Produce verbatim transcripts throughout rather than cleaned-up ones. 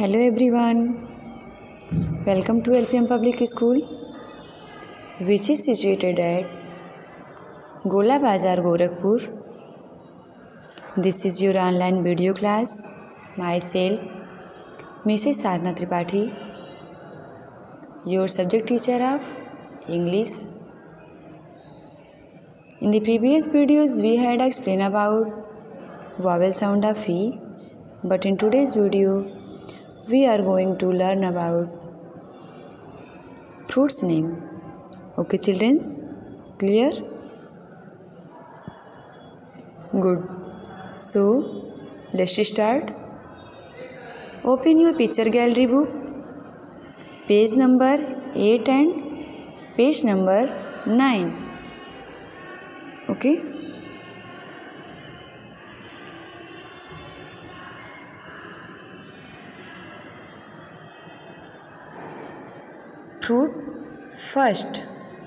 Hello everyone, welcome to L P M Public School, which is situated at Gola Bazar, Gorakhpur. This is your online video class. Myself, Missus Sadhna Tripathi, your subject teacher of English. In the previous videos, we had explained about vowel sound of V, but in today's video, we are going to learn about fruits name. Okay children, clear? Good. So let's start. Open your picture gallery book, page number eight and page number nine. Okay. Fruit first.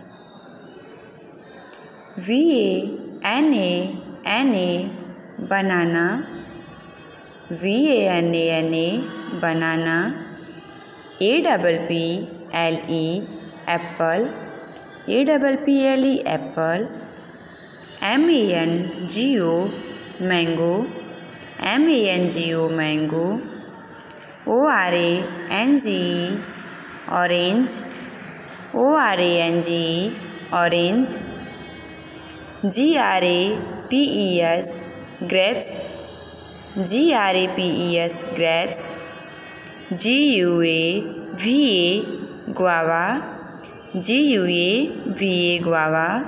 V A N A N A banana. V A N A N A banana. A double P L E apple. A double P L E apple. M A N G O mango. M A N G O mango. O R A N G E orange. O R A N G E orange. G R A P E S grapes. G R A P E S grapes. G U A V A guava. G U A V A guava.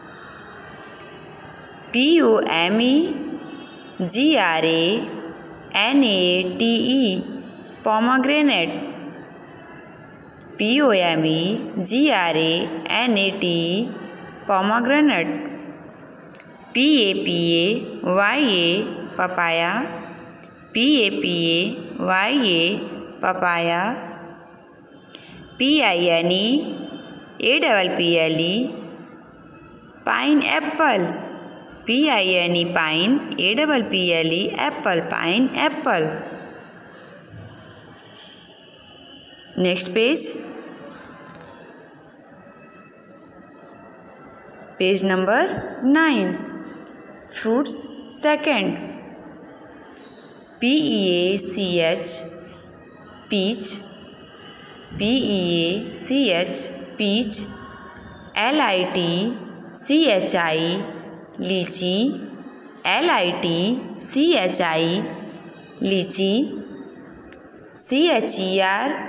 P O M E G R A N A T E pomegranate. P O M E G R A N A T E pomegranate. P A P A Y A papaya. P A P A Y A papaya. P I N E A double P L E pineapple. P I N E pine. A double P L E apple. Pineapple. Next page. Page number nine. Fruits second. P E A C H peach. P E A C H peach. L I T C H I lychee. L I T C H I lychee. C H E R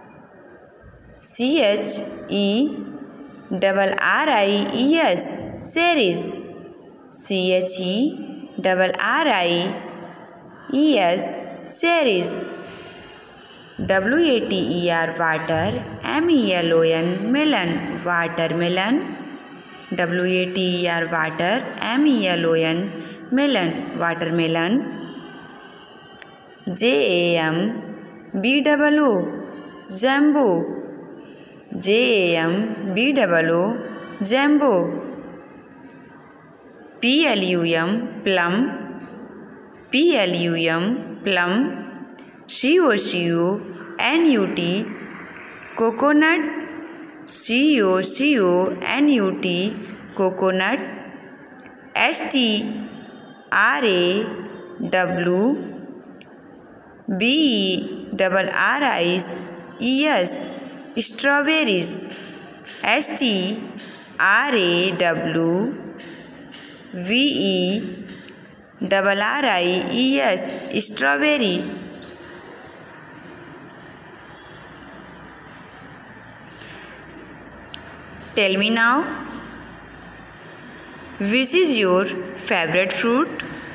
C H E double R I E S cherries. C H E double R I E S cherries. W A T E R water. M E L O N melon watermelon. W A T E R water. M E L O N melon watermelon. J A M B double O jumbo. J A M B double O jumbo. P L U M plum. P L U M plum. C O C O N U T coconut. C O C O N U T coconut. S T R A W B E double R I E S strawberries. S T R A W V E double R I E S strawberry. Tell me now, which is your favorite fruit?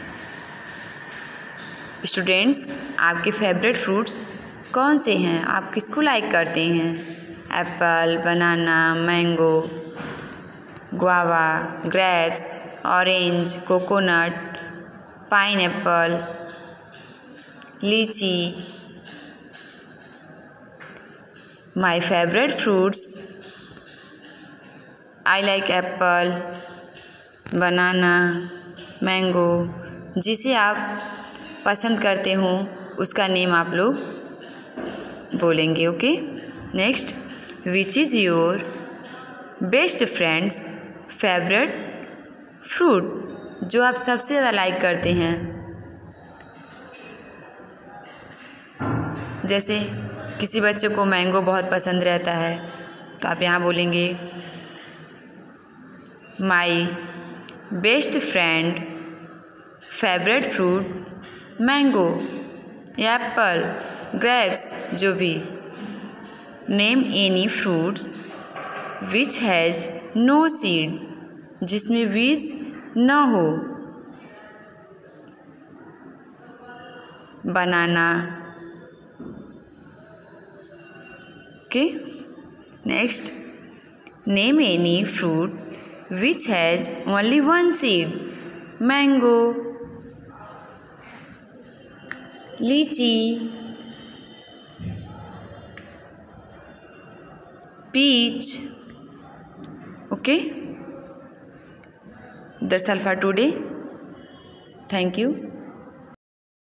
Students, आपके favourite fruits कौन से हैं? आप किसको like करते हैं? Apple, banana, mango, guava, grapes, orange, coconut, pineapple, lychee. My favourite fruits, I like apple, banana, mango. जिसे आप पसंद करते हो उसका नेम आप लोग बोलेंगे। Okay, next, which is your best friends favourite fruit, जो आप सबसे ज़्यादा लाइक करते हैं। जैसे किसी बच्चे को मैंगो बहुत पसंद रहता है तो आप यहाँ बोलेंगे my best friend favourite fruit mango, apple, grapes, जो भी। Name any fruits which has no seed, जिसमें बीज न हो। Banana. Okay, next, name any fruit which has only one seed, mango, lychee, peach. Okay, that's all for today. Thank you.